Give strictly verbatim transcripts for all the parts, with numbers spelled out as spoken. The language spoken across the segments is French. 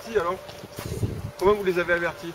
avertis alors? Comment vous les avez avertis?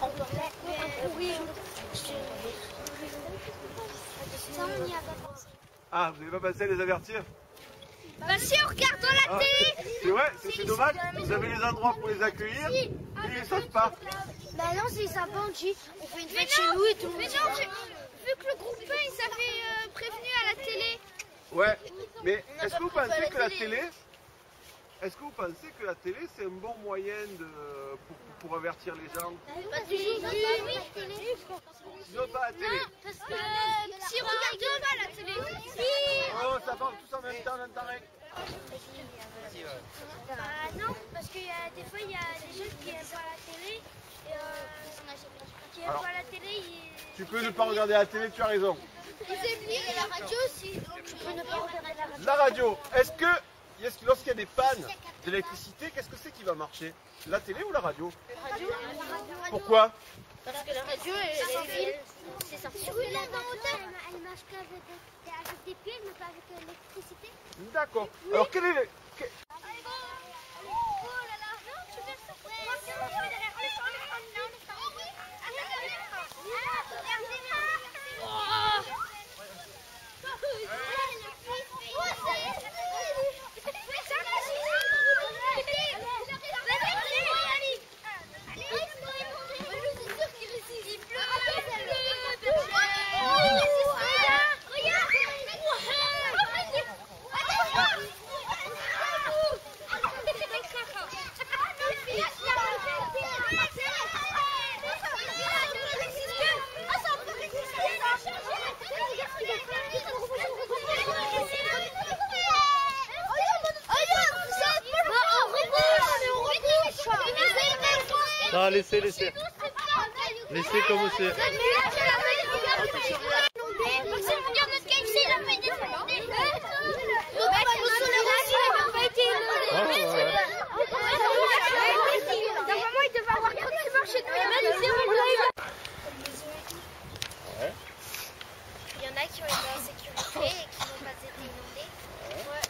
Ah, vous n'avez pas pensé à les avertir? Bah si, on regarde dans la ah, télé. C'est vrai, c'est dommage. Vous avez les endroits pour les accueillir, et ils ne les savent pas. Bah non, c'est sympa, on dit, on fait une fête chez nous et tout. Mais non, vu que le groupe il s'avait euh, prévenu à la télé. Ouais, mais est-ce que vous pensez que la télé, est-ce que vous pensez que la télé c'est un bon moyen de, pour, pour avertir les gens? Pas toujours. Oui, oui. Non, pas la télé. Parce que euh, si on regarde pas la télé. Si. Oh, ça parle tous en même temps, en même temps. Bah non, parce qu'il y a des fois il y a des gens qui aiment pas la télé. Et euh, qui aiment Alors, pas la télé, ils... Tu peux ne pas regarder la télé, tu as raison. Ils aiment lire la radio aussi, donc tu peux ne pas regarder la radio. La radio, est-ce que, est-ce que lorsqu'il y a des pannes d'électricité, qu'est-ce que c'est qui va marcher? La télé ou la radio? La radio. Pourquoi? Parce que la radio, c'est ça. Sur une ligne dans hauteur. Elle marche qu'avec des pieds, mais pas avec l'électricité. D'accord. Alors quel est le... quel- Non, laissez, laissez. Laissez comme c'est. Il y en a qui ont été en sécurité et qui n'ont pas été inondés. Ouais.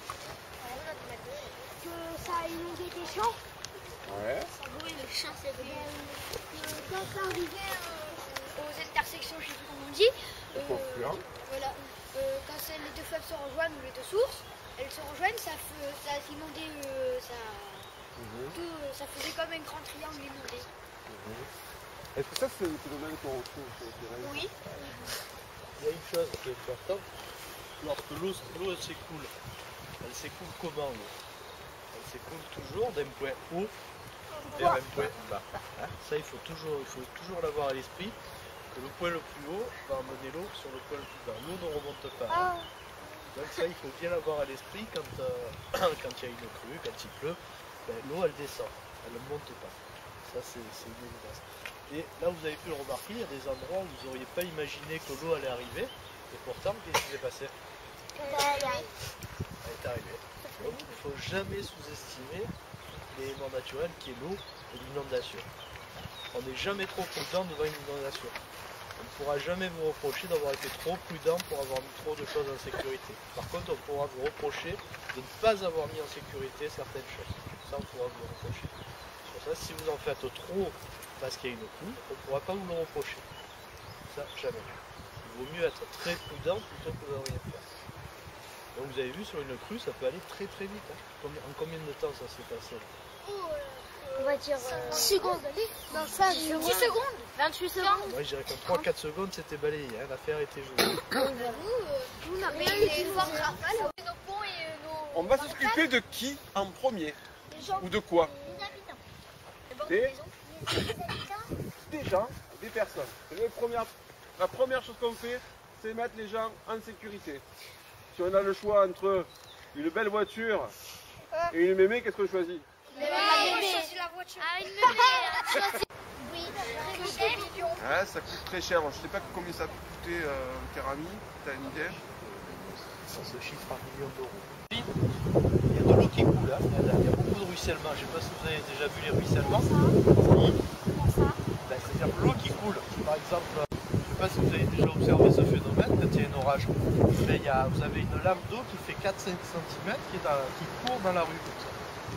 Que ça a inondé des champs. Ouais. Oui, le champ c'est vrai. Quand ça arrivait euh, aux intersections, je sais plus comment on dit. Euh, voilà. Euh, quand les deux fleuves se rejoignent ou les deux sources, elles se rejoignent, ça, fait, ça a inondé, euh, ça, Mhm. tout, euh, ça faisait comme un grand triangle inondé. Mhm. Est-ce que ça c'est un phénomène qu'on retrouve sur le terrain? Oui. Il y a une chose qui est importante, lorsque l'eau l'eau s'écoule, elle s'écoule comment l'eau? Elle s'écoule toujours d'un point haut vers un point bas. Hein, ça il faut toujours il faut toujours l'avoir à l'esprit, que le point le plus haut va emmener l'eau sur le point le plus bas. L'eau ne remonte pas. Hein. Donc ça il faut bien l'avoir à l'esprit quand euh, quand il y a une crue, quand il pleut, ben, l'eau elle descend, elle ne monte pas. Ça c'est une évidence. Et là, vous avez pu le remarquer, il y a des endroits où vous n'auriez pas imaginé que l'eau allait arriver, et pourtant, qu'est-ce qui s'est passé? Elle est arrivée. Donc, il ne faut jamais sous-estimer l'élément naturel qui est l'eau et l'inondation. On n'est jamais trop prudent devant une inondation. On ne pourra jamais vous reprocher d'avoir été trop prudent pour avoir mis trop de choses en sécurité. Par contre, on pourra vous reprocher de ne pas avoir mis en sécurité certaines choses. Ça, on pourra vous le reprocher. Pour ça, si vous en faites trop, parce qu'il y a une crue, on ne pourra pas vous le reprocher. Ça, jamais. Il vaut mieux être très prudent plutôt que de rien faire. Donc vous avez vu, sur une crue, ça peut aller très très vite. Hein. En combien de temps ça s'est passé? On va dire euh, six secondes. Non, ça, dix secondes. vingt-huit secondes. Moi je dirais qu'en trois quatre secondes, c'était balayé. Hein. L'affaire était jouée. Nous, on a eu des fortes rafales. On va s'occuper de qui en premier? Ou de quoi? Des Des gens, des personnes. La première, la première chose qu'on fait, c'est mettre les gens en sécurité. Si on a le choix entre une belle voiture et une mémé, qu'est-ce qu'on choisit? Une mémé. La voiture. Ah, une mémé. Oui, très cher. Ah, ça coûte très cher. Je ne sais pas combien ça peut coûter euh, Karami. T'as une idée? Ça se chiffre en millions d'euros. Il y a de l'eau qui coule, hein. Il y a beaucoup de ruissellement. Je ne sais pas si vous avez déjà vu les ruissellements. Ben, c'est-à-dire l'eau qui coule. Par exemple, je ne sais pas si vous avez déjà observé ce phénomène quand il y a un orage. Mais il y a, vous avez une lame d'eau qui fait quatre à cinq centimètres qui, est dans, qui court dans la rue comme ça.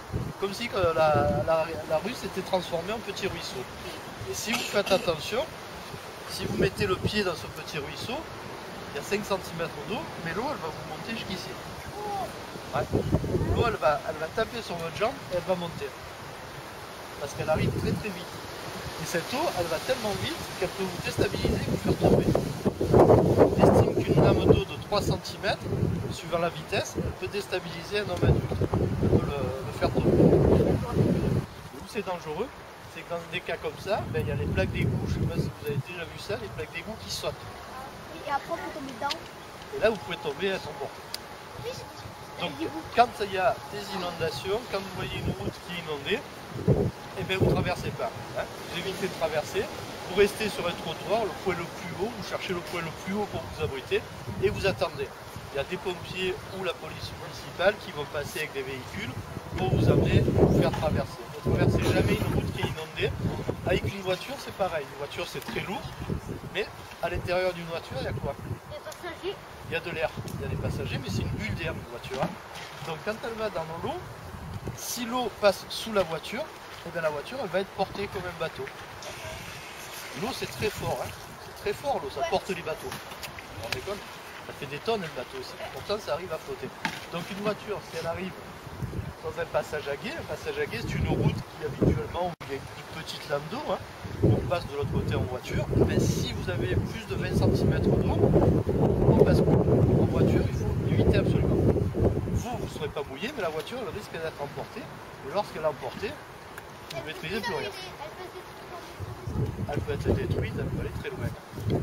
comme si euh, la, la, la rue s'était transformée en petit ruisseau. Et si vous faites attention, si vous mettez le pied dans ce petit ruisseau, il y a cinq centimètres d'eau, mais l'eau elle va vous monter jusqu'ici. Ouais. L'eau elle va, elle va taper sur votre jambe et elle va monter. Parce qu'elle arrive très très vite. Et cette eau, elle va tellement vite qu'elle peut vous déstabiliser et vous faire tomber. On estime qu'une lame d'eau de trois centimètres, suivant la vitesse, elle peut déstabiliser un homme adulte. Elle peut le, le faire tomber. Où c'est dangereux, c'est que dans des cas comme ça, ben, il y a les plaques d'égout, je ne sais pas si vous avez déjà vu ça, les plaques d'égout qui sautent. Et après, on peut tomber dedans. Et là, vous pouvez tomber à son bord. Donc, quand il y a des inondations, quand vous voyez une route qui est inondée, eh bien, vous ne traversez pas. Hein. Vous évitez de traverser, vous restez sur un trottoir, le point le plus haut, vous cherchez le point le plus haut pour vous abriter et vous attendez. Il y a des pompiers ou la police municipale qui vont passer avec des véhicules pour vous amener, vous faire traverser. Ne traversez jamais une route qui est inondée. Avec une voiture, c'est pareil. Une voiture, c'est très lourd, mais à l'intérieur d'une voiture, il y a quoi? Les passagers. Il y a de l'air, il y a des passagers, mais c'est une bulle d'air, une voiture. Hein. Donc quand elle va dans l'eau, si l'eau passe sous la voiture, eh bien, la voiture elle va être portée comme un bateau. L'eau c'est très fort, hein. C'est très fort l'eau, ça ouais. porte les bateaux. On déconne, ça fait des tonnes le bateau aussi, pourtant ça arrive à flotter. Donc une voiture, si elle arrive dans un passage à gué, un passage à gué c'est une route qui habituellement, où il y a une petite lame d'eau, hein, on passe de l'autre côté en voiture, mais si vous avez plus de vingt centimètres d'eau, on passe en voiture, il faut éviter absolument. Vous, vous ne serez pas mouillé, mais la voiture elle risque d'être emportée, et lorsqu'elle est emportée, vous ne maîtrisez plus rien. Elle peut être détruite, elle peut aller très loin.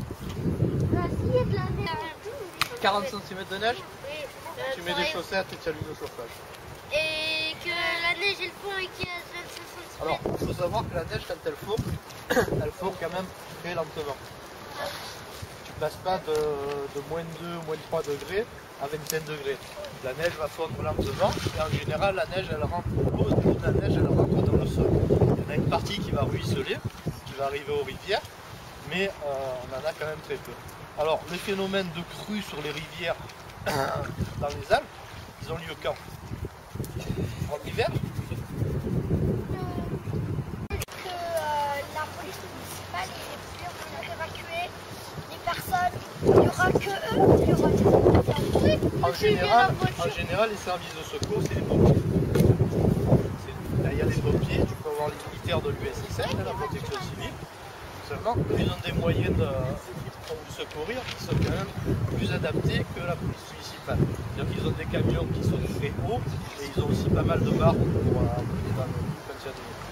quarante centimètres de neige, tu mets des chaussettes et tu allumes le chauffage. Et que la neige elle fond et qu'il y a vingt-cinq centimètres. Alors, il faut savoir que la neige, quand elle fond, elle fond quand même très lentement. Tu ne passes pas de, de moins deux, moins trois degrés à vingt-cinq degrés. La neige va fondre lentement et en général, la neige, elle rentre, l'eau de la neige, elle rentre dans le sol. Il y en a une partie qui va ruisseler, qui va arriver aux rivières, mais euh, on en a quand même très peu. Alors, les phénomènes de crue sur les rivières dans les Alpes, ils ont lieu quand? En hiver? Que euh, la police municipale et les pompiers vont évacuer les personnes. Il n'y aura que eux, il y aura des en général, en général, les services de secours, c'est les pompiers. Là, il y a les pompiers, tu peux avoir les militaires de l'U S I S N, la protection civile. Seulement, eux, ils ont des moyens de, pour vous secourir qui sont quand même plus adaptés que la police municipale. C'est-à-dire qu'ils ont des camions qui sont très hauts et ils ont aussi pas mal de barres pour euh, dans le, quand il y a des...